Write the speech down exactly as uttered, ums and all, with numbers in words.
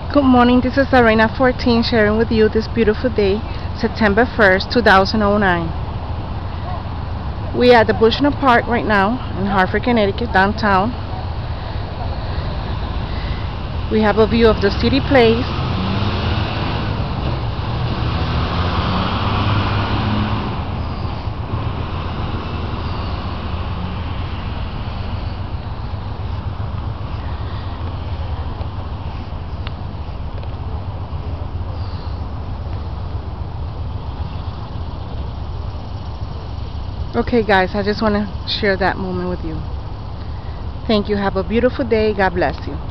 Good morning, this is Arena fourteen sharing with you this beautiful day, September first, two thousand nine. We are at the Bushnell Park right now in Hartford, Connecticut, downtown. We have a view of the city place. Okay guys, I just want to share that moment with you. Thank you. Have a beautiful day. God bless you.